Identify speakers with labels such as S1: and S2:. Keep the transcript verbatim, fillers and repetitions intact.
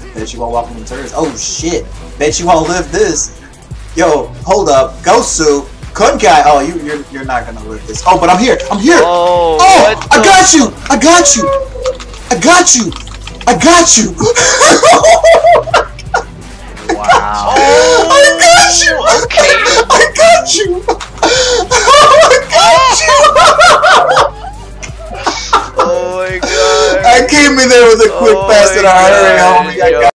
S1: Bet you won't walk on the turds. Oh shit. Bet you won't live this. Yo, hold up. Gosu. Kun guy. Oh, you, you're you're not gonna live this. Oh, but I'm here. I'm here.
S2: Oh,
S1: oh I got you. I got you. I got you. I got you.
S2: Wow.
S1: Oh, I got you.
S2: Okay.
S1: I got you. I got you.
S2: Oh my god.
S1: I came in there with a quick
S2: Oh
S1: fast and a
S2: my
S1: hurry,
S2: God,
S1: homie. I
S2: yo.
S1: got